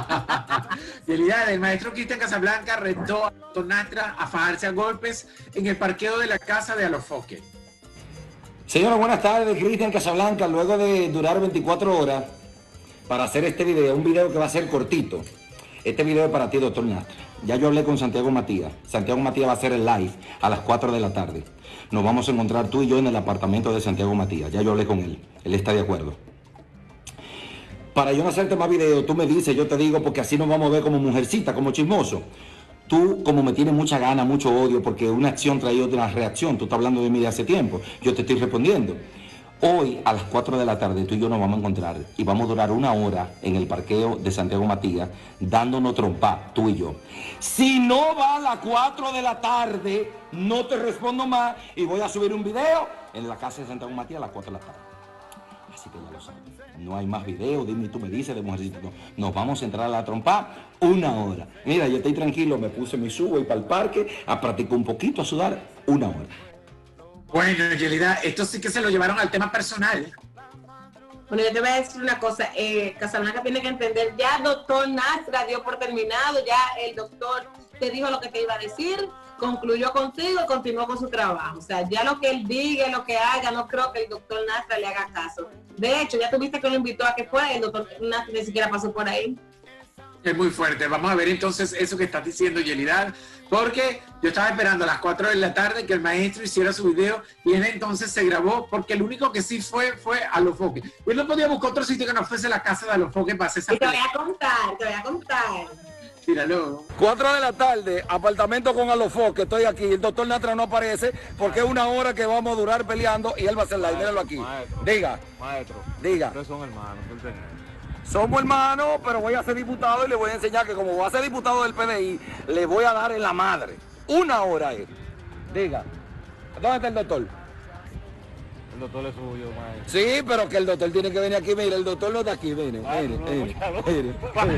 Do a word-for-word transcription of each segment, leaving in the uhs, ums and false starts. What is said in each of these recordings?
Yelida, el maestro Cristian Casablanca retó a Doctor Nastra a fajarse a golpes en el parqueo de la casa de Alofoque. Señora, buenas tardes, Cristian Casablanca. Luego de durar veinticuatro horas para hacer este video, un video que va a ser cortito. Este video es para ti, doctor Nastra. Ya yo hablé con Santiago Matías. Santiago Matías va a hacer el live a las cuatro de la tarde. Nos vamos a encontrar tú y yo en el apartamento de Santiago Matías. Ya yo hablé con él. Él está de acuerdo. Para yo no hacerte más videos, tú me dices, yo te digo, porque así nos vamos a ver como mujercita, como chismoso. Tú, como me tienes mucha gana, mucho odio, porque una acción trae otra reacción. Tú estás hablando de mí de hace tiempo. Yo te estoy respondiendo. Hoy, a las cuatro de la tarde, tú y yo nos vamos a encontrar y vamos a durar una hora en el parqueo de Santiago Matías dándonos trompa, tú y yo. Si no va a las cuatro de la tarde, no te respondo más y voy a subir un video en la casa de Santiago Matías a las cuatro de la tarde. Así que ya lo sabes. No hay más videos, dime, tú me dices de mujercita. No. Nos vamos a entrar a la trompa una hora. Mira, yo estoy tranquilo, me puse mi subo y para el parque a practicar un poquito, a sudar una hora. Bueno, Yelida, esto sí que se lo llevaron al tema personal. Bueno, yo te voy a decir una cosa, eh, Casablanca tiene que entender, ya doctor Nastra dio por terminado, ya el doctor te dijo lo que te iba a decir, concluyó contigo y continuó con su trabajo. O sea, ya lo que él diga, lo que haga, no creo que el doctor Nastra le haga caso. De hecho, ya tuviste que lo invitó a que fuera, el doctor Nastra ni siquiera pasó por ahí. Es muy fuerte. Vamos a ver entonces eso que estás diciendo, Yelida, porque yo estaba esperando a las cuatro de la tarde que el maestro hiciera su video y él entonces se grabó, porque el único que sí fue fue Alofoque. Él no podía buscar otro sitio que no fuese la casa de Alofoque para hacer esa. Y te voy a contar, te voy a contar. Tíralo. cuatro de la tarde, apartamento con Alofoque, estoy aquí, el doctor Nastra no aparece porque es una hora que vamos a durar peleando y él va a hacer live, míralo aquí. Maestro, Diga, maestro, diga. ustedes son hermanos, ¿tú entiendes? Somos hermanos, pero voy a ser diputado y le voy a enseñar que como voy a ser diputado del P D I, le voy a dar en la madre. Una hora es. Diga, ¿dónde está el doctor? El doctor es suyo, maestro. Sí, pero que el doctor tiene que venir aquí. Mire, el doctor no está aquí. Mire, mire, mire, mire,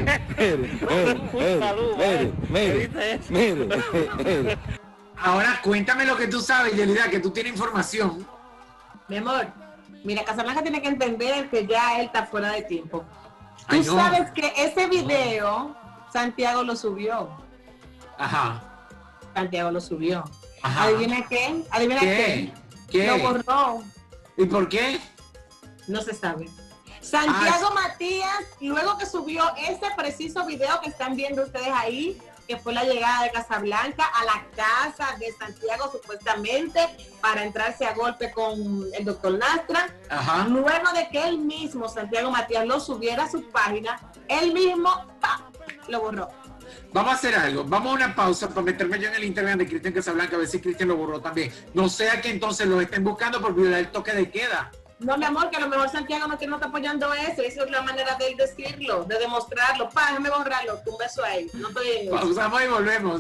mire, mire, mire, mire, mire. Ahora cuéntame lo que tú sabes, Yelida, que tú tienes información. Mi amor, mira, Casablanca tiene que entender que ya él está fuera de tiempo. Tú Ay, no. sabes que ese video, Santiago lo subió. Ajá. Santiago lo subió. Ajá. ¿Adivina qué? ¿Adivina ¿Qué? qué? ¿Qué? Lo borró. ¿Y por qué? No se sabe. Santiago Ah, Matías, luego que subió ese preciso video que están viendo ustedes ahí, que fue la llegada de Casablanca a la casa de Santiago supuestamente para entrarse a golpe con el doctor Nastra. Ajá. Luego de que él mismo, Santiago Matías, lo subiera a su página, él mismo ¡pa!, lo borró. Vamos a hacer algo. Vamos a una pausa para meterme yo en el Instagram de Cristian Casablanca a ver si Cristian lo borró también. No sea que entonces lo estén buscando por violar el toque de queda. No, mi amor, que a lo mejor Santiago no, que no está apoyando eso. Esa es la manera de él decirlo, de demostrarlo. Pa, déjame borrarlo. Un beso ahí. No estoy en eso. Pausamos y volvemos.